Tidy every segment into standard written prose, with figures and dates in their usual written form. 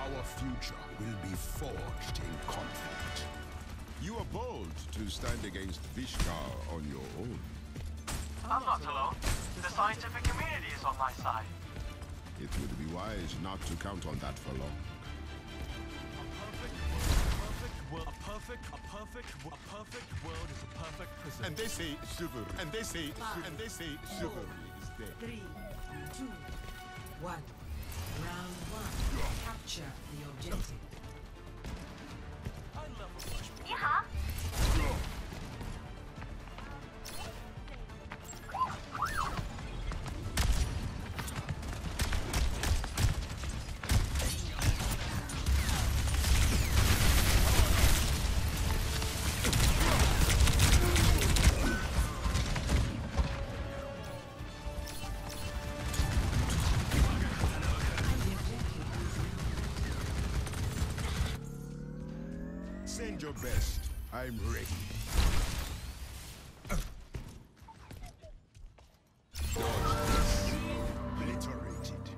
Our future will be forged in conflict. You are bold to stand against Vishkar on your own. I'm not alone. The scientific community is on my side. It would be wise not to count on that for long. A perfect world is a perfect prison. And they say chivalry. And they say chivalry is dead. 3, 2, 1. Round 1. Capture the objective. I love a flash. 你好。 Send your best. I'm ready. Obliterated.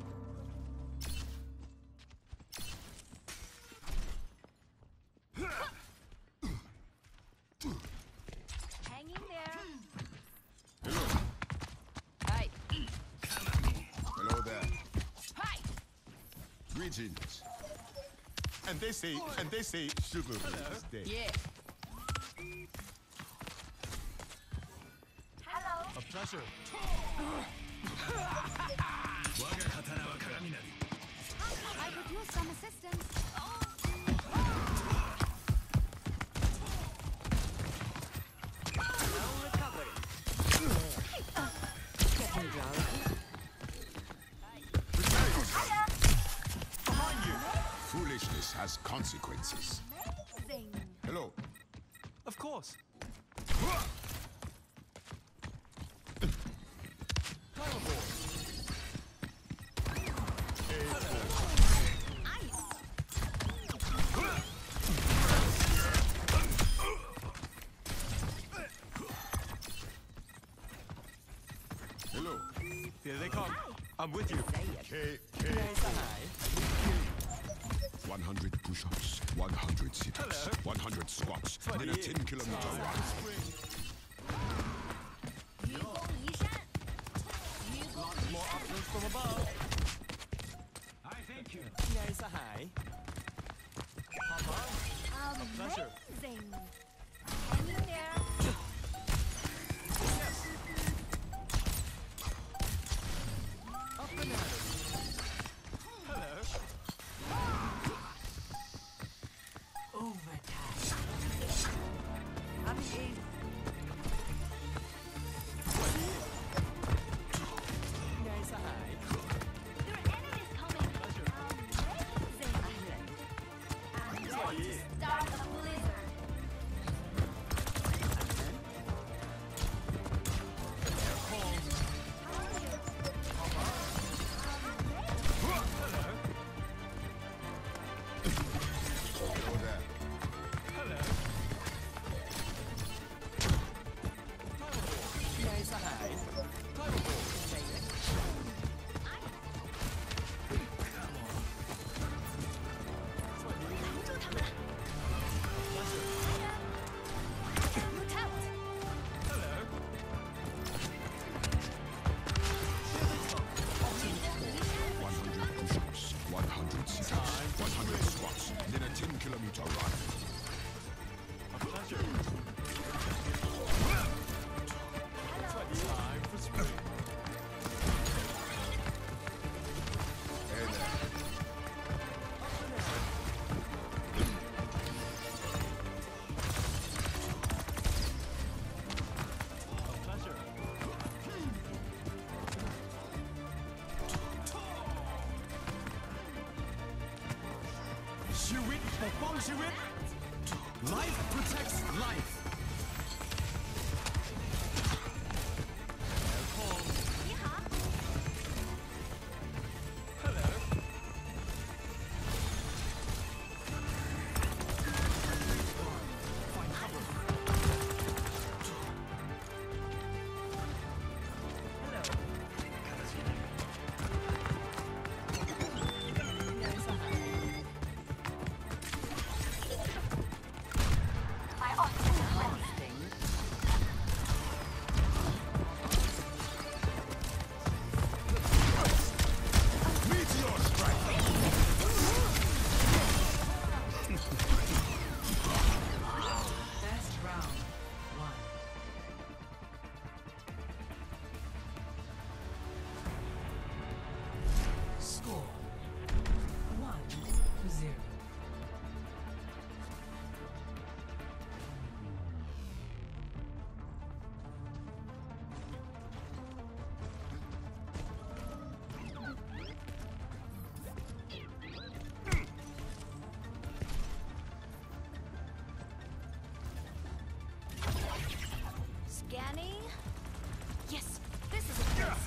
Hang in there. Hello. Hi. Hello there. Hi. Greetings. And they say chivalry is dead. Yeah. Hello. A pleasure. I could use some assistance. No recovery. Getting drunk. Behind you. Foolishness has consequences. Amazing. Hello. Of course. Time aboard. Ice. Hello. Here they come. I'm with you. K. 100 push-ups, 100 sit-ups, Hello. 100 squats, then a 10-kilometer run. 愚公移山。愚公移 More 山。 options from above. I thank you. ไงสหาย Hop on. pleasure. Amazing. Hang in there. Up and at it. Hello. Overtime. I'm in. Life protects life. Hello. Find cover. Hello. Yes, this is a place.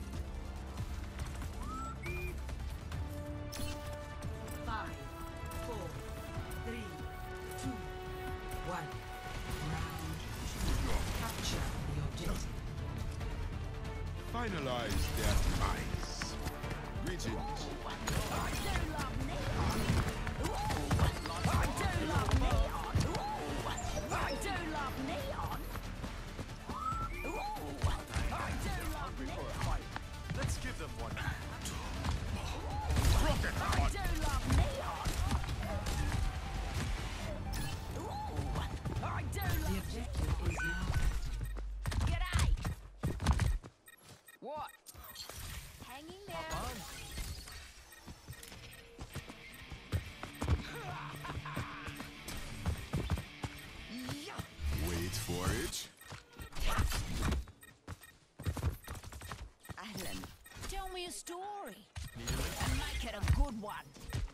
Five, four, three, two, one. Round two. Capture the objective. Finalize their demise. Greetings. I do love neon. Ooh, I do love neon. Ooh, I do love neon. Ooh, I do love neon. Let's give them one. I do love neon. Ooh, I do The love. objective is now G'day. What? Hanging there. Wait for it. Alan, tell me a story. And make it a good one.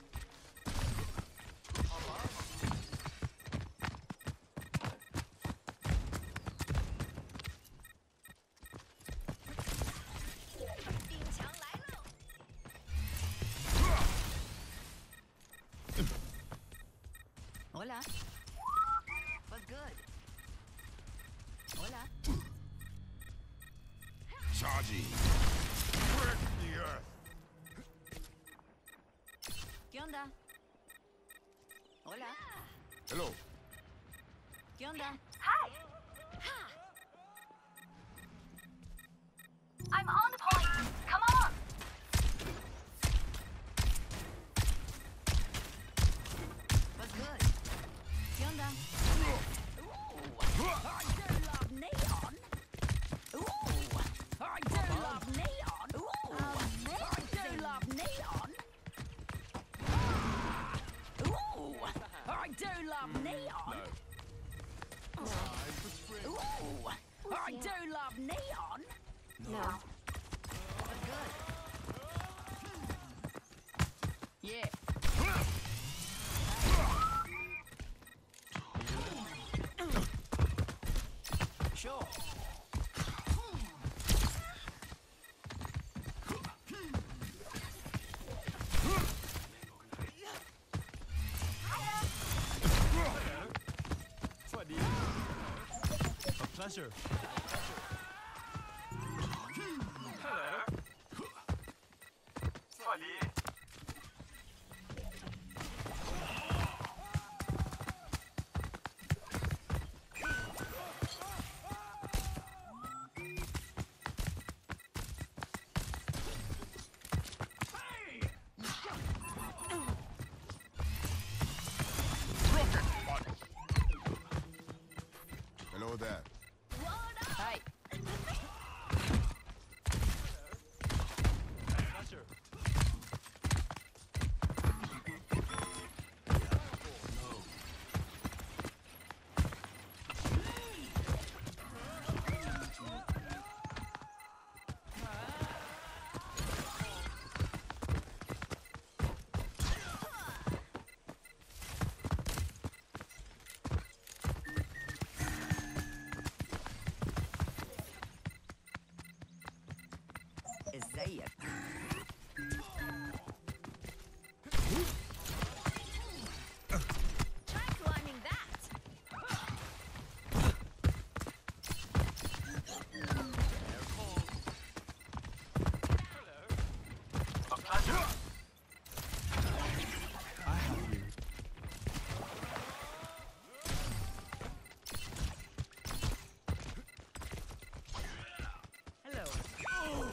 Hola. What's good? Hola. Charging. Break the earth. ¿Qué onda? Hola. Hello. ¿Qué onda? Hi. I'm on the point. Come on. What's good? ¿Qué onda? Ooh, I do love neon. Ooh, I do love neon. Ooh, I do love neon. Ooh, I do love neon. Ooh, I do love neon. No. What's good? Yeah. Sure. A pleasure. Hello there. Hey. Pleasure. ازيك؟ Try climbing that. A pleasure. I have you. Hello.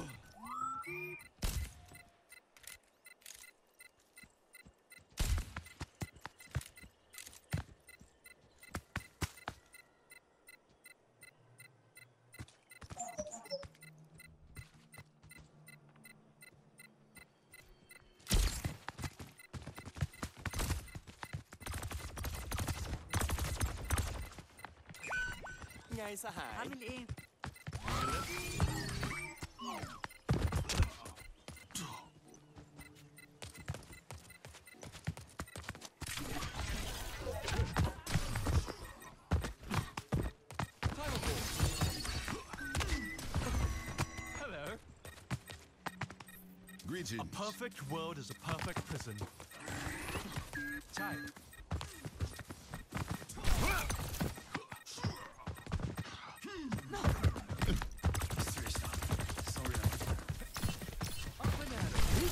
ไงสหาย عامل ايه؟ Greetings. A perfect world is a perfect prison. Time. Sorry. Up and at it.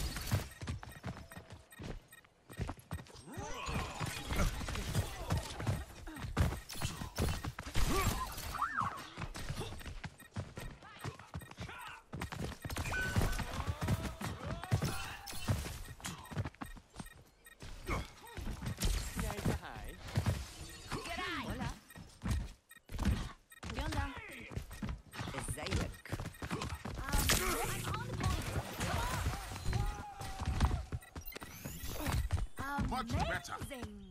Much better. Amazing.